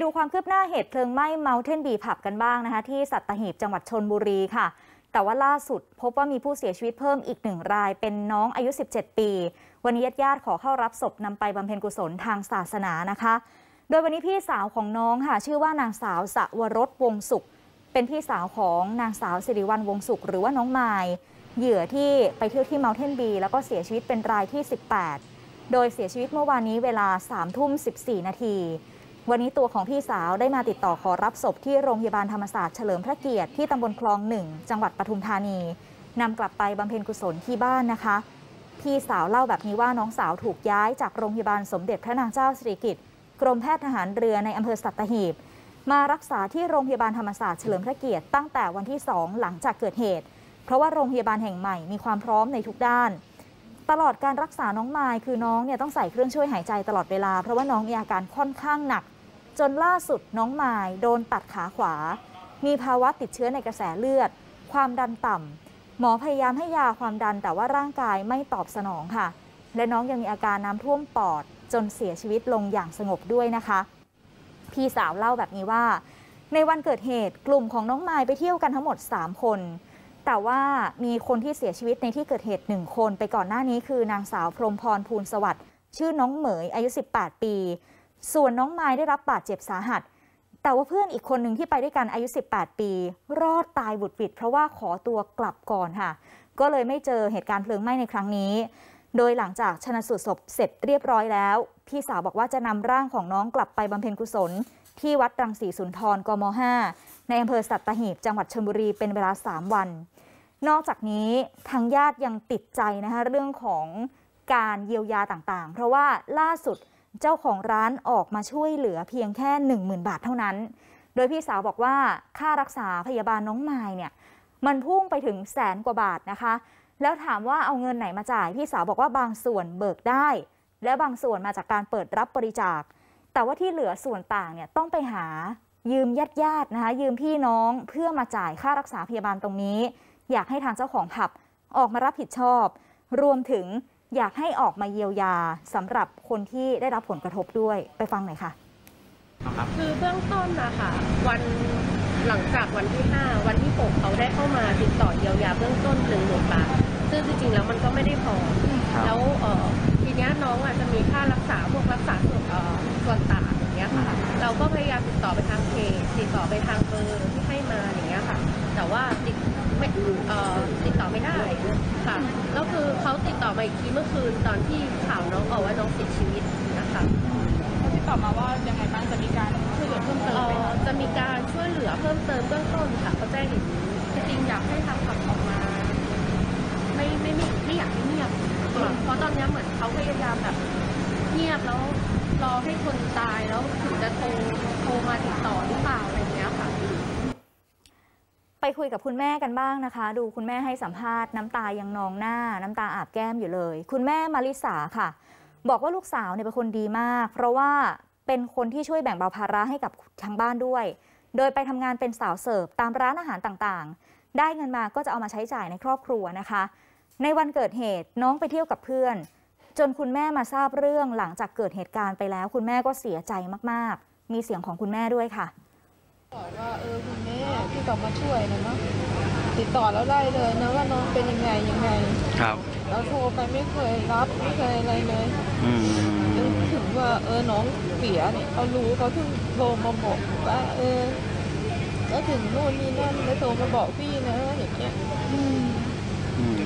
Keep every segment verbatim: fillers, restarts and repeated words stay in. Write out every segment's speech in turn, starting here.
ดูความคืบหน้าเหตุเพลิงไหม้ Mountain Bee ผับกันบ้างนะคะที่สัตหีบจังหวัดชลบุรีค่ะแต่ว่าล่าสุดพบว่ามีผู้เสียชีวิตเพิ่มอีกหนึ่งรายเป็นน้องอายุสิบเจ็ดปีวันนี้ญาติๆขอเข้ารับศพนำไปบำเพ็ญกุศลทางศาสนานะคะโดยวันนี้พี่สาวของน้องค่ะชื่อว่านางสาวสวรสวงสุขเป็นพี่สาวของนางสาวสิริวัลย์วงสุขหรือว่าน้องมายเหยื่อที่ไปเที่ยวที่ Mountain Bee แล้วก็เสียชีวิตเป็นรายที่สิบแปดโดยเสียชีวิตเมื่อวานนี้เวลาสามทุ่มสิบสี่นาทีวันนี้ตัวของพี่สาวได้มาติดต่อขอรับศพที่โรงพยาบาลธรรมศาสตร์เฉลิมพระเกียรติที่ตำบลคลองหนึ่งจังหวัดปทุมธานีนำกลับไปบำเพ็ญกุศลที่บ้านนะคะพี่สาวเล่าแบบนี้ว่าน้องสาวถูกย้ายจากโรงพยาบาลสมเด็จพระนางเจ้าสิริกิติ์กรมแพทย์ทหารเรือในอำเภอสัตหีบมารักษาที่โรงพยาบาลธรรมศาสตร์เฉลิมพระเกียรติตั้งแต่วันที่สองหลังจากเกิดเหตุเพราะว่าโรงพยาบาลแห่งใหม่มีความพร้อมในทุกด้านตลอดการรักษาน้องมายคือน้องเนี่ยต้องใส่เครื่องช่วยหายใจตลอดเวลาเพราะว่าน้องมีอาการค่อนข้างหนักจนล่าสุดน้องมายโดนตัดขาขวามีภาวะติดเชื้อในกระแสเลือดความดันต่ำหมอพยายามให้ยาความดันแต่ว่าร่างกายไม่ตอบสนองค่ะและน้องยังมีอาการน้ำท่วมปอดจนเสียชีวิตลงอย่างสงบด้วยนะคะพี่สาวเล่าแบบนี้ว่าในวันเกิดเหตุกลุ่มของน้องมายไปเที่ยวกันทั้งหมดสามคนแต่ว่ามีคนที่เสียชีวิตในที่เกิดเหตุหนึ่งคนไปก่อนหน้านี้คือนางสาวพรหมพรภูลสวัสดิ์ชื่อน้องเหมยอายุสิบแปดปีส่วนน้องมายได้รับบาดเจ็บสาหัสแต่ว่าเพื่อนอีกคนหนึ่งที่ไปด้วยกันอายุสิบแปดปีรอดตายบุดหวิดเพราะว่าขอตัวกลับก่อนค่ะก็เลยไม่เจอเหตุการณ์เพลิงไหม้ในครั้งนี้โดยหลังจากชันสูตรศพเสร็จเรียบร้อยแล้วพี่สาวบอกว่าจะนำร่างของน้องกลับไปบำเพ็ญกุศลที่วัดรังสีสุนทรกม.ห้าในอำเภอสัตหีบจังหวัดชลบุรีเป็นเวลาสามวันนอกจากนี้ทางญาติยังติดใจนะคะเรื่องของการเยียวยาต่างๆเพราะว่าล่าสุดเจ้าของร้านออกมาช่วยเหลือเพียงแค่ หนึ่งหมื่น บาทเท่านั้นโดยพี่สาวบอกว่าค่ารักษาพยาบาลน้องมายเนี่ยมันพุ่งไปถึงแสนกว่าบาทนะคะแล้วถามว่าเอาเงินไหนมาจ่ายพี่สาวบอกว่าบางส่วนเบิกได้และบางส่วนมาจากการเปิดรับบริจาคแต่ว่าที่เหลือส่วนต่างเนี่ยต้องไปหายืมญาติๆนะคะยืมพี่น้องเพื่อมาจ่ายค่ารักษาพยาบาลตรงนี้อยากให้ทางเจ้าของผับออกมารับผิดชอบรวมถึงอยากให้ออกมาเยียวยาสำหรับคนที่ได้รับผลกระทบด้วยไปฟังหน่อยค่ะคือเบื้องต้นนะคะวันหลังจากวันที่ห้าวันที่หกเขาได้เข้ามาติดต่อเยียวยาเบื้องต้นหนึ่งหมื่นบาทซึ่งจริงๆแล้วมันก็ไม่ได้พอแล้วทีนี้น้องอาจจะมีค่ารักษาพวกรักษาส่วนส่วนต่างอย่างเงี้ยค่ะเราก็พยายามติดต่อไปทางเพจติดต่อไปทางเบอร์ที่ให้มาอย่างเงี้ยค่ะแต่ว่าติดไม่ติดต่อไม่ได้ค่ะแล้วคือเขาติดต่อมาอีกทีเมื่อคืนตอนที่ข่าวน้องออกว่าน้องเสียชีวิตนะคะเขาติดต่อมาว่ายังไงบ้างจะมีการช่วยเหลือเพิ่มเติมไหมจะมีการช่วยเหลือเพิ่มเติมเบื้องต้นค่ะเขาแจ้งอย่างนี้จริงๆอยากให้ทางผับออกมาไม่ไม่ไม่ไม่อยากให้เงียบเพราะตอนนี้เหมือนเขาพยายามแบบเงียบแล้วรอให้คนตายแล้วถึงจะโทรโทรมาติดต่อหรือเปล่าอะไรอย่างเงี้ยค่ะไปคุยกับคุณแม่กันบ้างนะคะดูคุณแม่ให้สัมภาษณ์น้ำตายังนองหน้าน้ำตาอาบแก้มอยู่เลยคุณแม่มาริสาค่ะบอกว่าลูกสาวเนี่ยเป็นคนดีมากเพราะว่าเป็นคนที่ช่วยแบ่งเบาภาระให้กับทางบ้านด้วยโดยไปทำงานเป็นสาวเสิร์ฟตามร้านอาหารต่างๆได้เงินมาก็จะเอามาใช้จ่ายในครอบครัวนะคะในวันเกิดเหตุน้องไปเที่ยวกับเพื่อนจนคุณแม่มาทราบเรื่องหลังจากเกิดเหตุการณ์ไปแล้วคุณแม่ก็เสียใจมากๆมีเสียงของคุณแม่ด้วยค่ะบอกว่าเออคุณแม่ที่ต้องมาช่วยนะเนาะติดต่อแล้วได้เลยนะว่าน้องเป็นยังไงยังไงครับเราโทรไปไม่เคยรับไม่เคยอะไรเลยอืมถึงว่าเออน้องเสียเนี่ยเขารู้เขาถึงโทรมาบอกว่าเออก็ถึงนู่นนี่นั่นแล้วโทรมาบอกพี่นะอย่างเงี้ยอืมอืม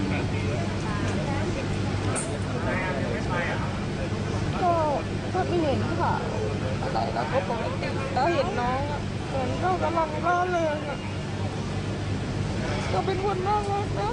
ก็ก็ไม่เห็นค่ะอะไรแล้วก็ปกติแล้วเห็นน้องเหมือนเขากำลังร่าเริงก็เป็นคนน่ารักนะ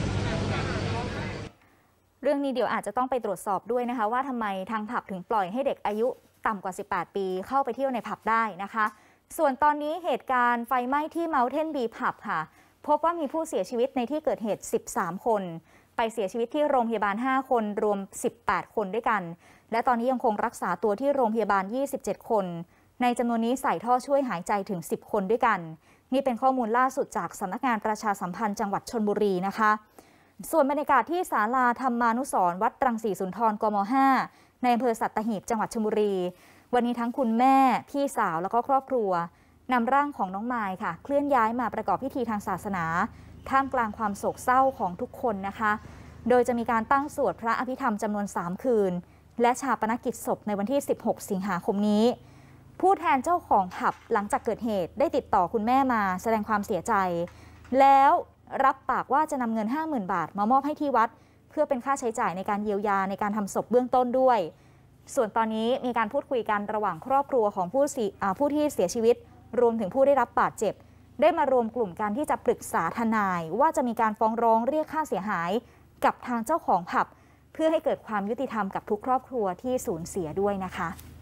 เรื่องนี้เดี๋ยวอาจจะต้องไปตรวจสอบด้วยนะคะว่าทำไมทางผับถึงปล่อยให้เด็กอายุต่ำกว่าสิบแปดปีเข้าไปเที่ยวในผับได้นะคะส่วนตอนนี้เหตุการณ์ไฟไหม้ที่ Mountain Bee ผับค่ะพบว่ามีผู้เสียชีวิตในที่เกิดเหตุสิบสามคนไปเสียชีวิตที่โรงพยาบาลห้าคนรวมสิบแปดคนด้วยกันและตอนนี้ยังคงรักษาตัวที่โรงพยาบาลยี่สิบเจ็ดคนในจำนวนนี้ใส่ท่อช่วยหายใจถึงสิบคนด้วยกันนี่เป็นข้อมูลล่าสุดจากสำนักงานประชาสัมพันธ์จังหวัดชลบุรีนะคะส่วนบรรยากาศที่ศาลาธรรมานุสรณ์วัดรังสีสุนทรกม.ห้าในอำเภอสัตหีบจังหวัดชลบุรีวันนี้ทั้งคุณแม่พี่สาวแล้วก็ครอบครัวนำร่างของน้องมายค่ะเคลื่อนย้ายมาประกอบพิธีทางศาสนาท่ามกลางความโศกเศร้าของทุกคนนะคะโดยจะมีการตั้งสวดพระอภิธรรมจำนวนสามคืนและชาปนกิจศพในวันที่สิบหกสิงหาคมนี้ผู้แทนเจ้าของผับหลังจากเกิดเหตุได้ติดต่อคุณแม่มาแสดงความเสียใจแล้วรับปากว่าจะนำเงิน ห้าหมื่น บาทมามอบให้ที่วัดเพื่อเป็นค่าใช้จ่ายในการเยียวยาในการทำศพเบื้องต้นด้วยส่วนตอนนี้มีการพูดคุยกันระหว่างครอบครัวของผู้ผู้ที่เสียชีวิตรวมถึงผู้ได้รับบาดเจ็บได้มารวมกลุ่มกันที่จะปรึกษาทนายว่าจะมีการฟ้องร้องเรียกค่าเสียหายกับทางเจ้าของผับเพื่อให้เกิดความยุติธรรมกับทุกครอบครัวที่สูญเสียด้วยนะคะ